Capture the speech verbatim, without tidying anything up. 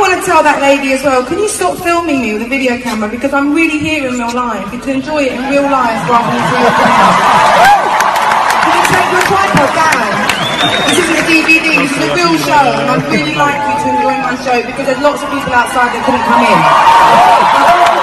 want to tell that lady as well, can you stop filming me with a video camera, because I'm really here in real life. You can enjoy it in real life rather than through your camera. Can you take your tripod down? This isn't a D V D, this is a real show, and I'd really like you to enjoy my show, because there's lots of people outside that couldn't come in.